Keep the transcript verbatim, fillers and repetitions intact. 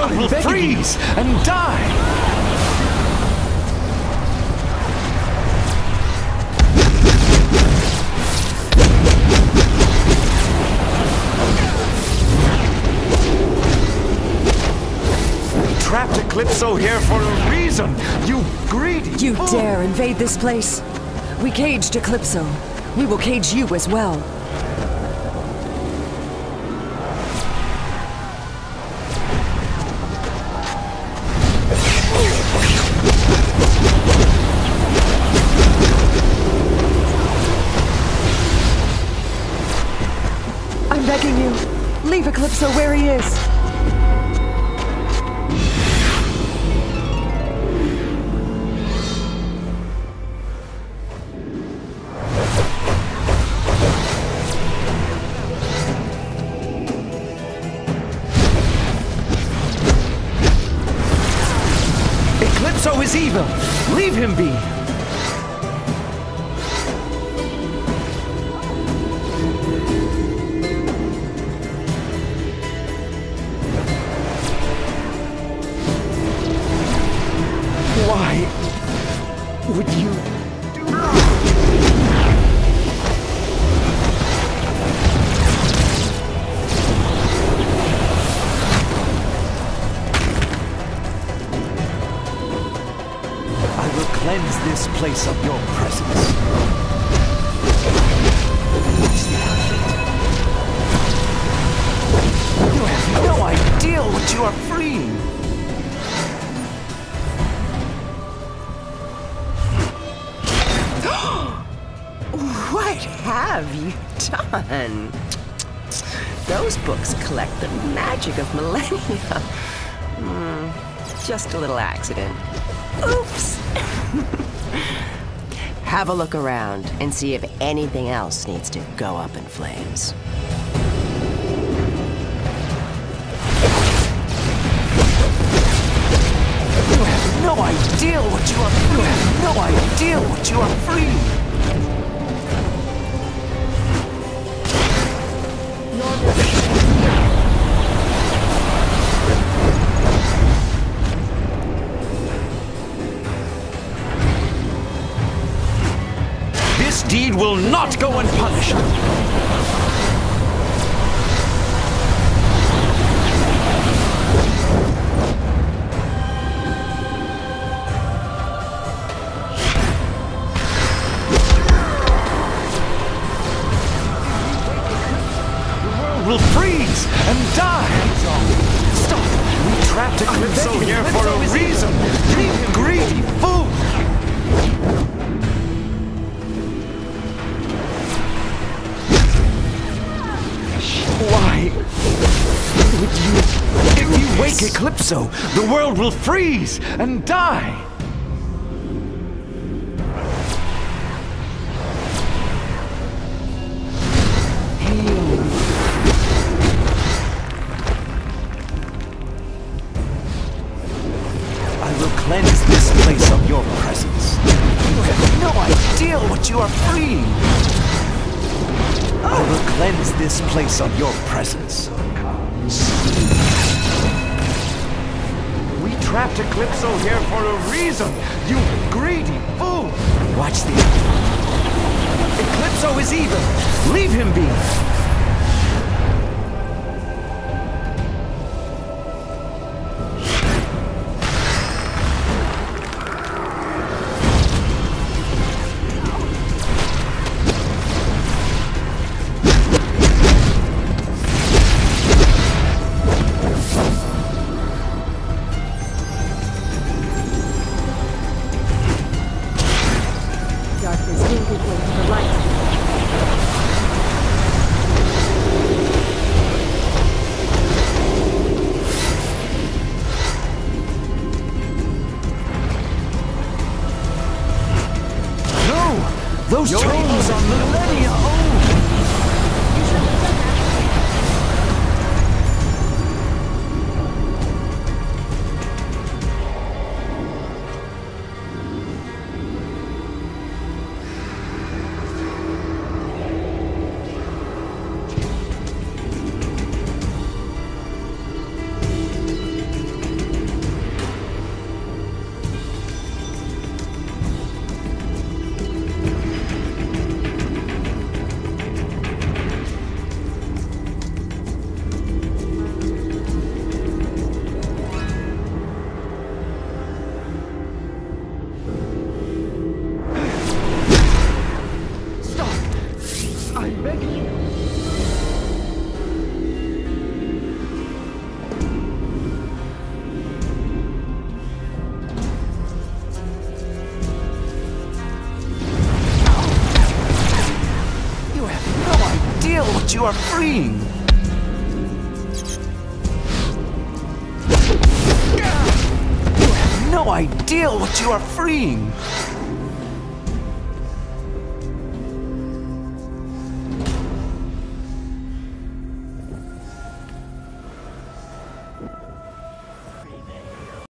world will freeze and die! Trapped Eclipso here for a reason, you greedy You fool. dare invade this place? We caged Eclipso. We will cage you as well. I'm begging you, leave Eclipso where he is. Eclipso is evil! Leave him be! Why would you do that? Cleanse this place of your presence. You have no idea what you are freeing. What have you done? Those books collect the magic of millennia. Hmm, just a little accident. Oops! Have a look around and see if anything else needs to go up in flames. You have no idea what you are free. You have no idea what you are free. This deed will not go unpunished. Will freeze and die. Stop! We trapped Eclipso here for a reason. You greedy fool! Why would you? If you wake Eclipso, the world will freeze and die. Cleanse this place of your presence. You have no idea what you are freeing. I will cleanse this place of your presence. We trapped Eclipso here for a reason, you greedy fool! Watch the Eclipso is evil. Leave him be. Those tomes are millennia old! are freeing. You have no idea what you are freeing.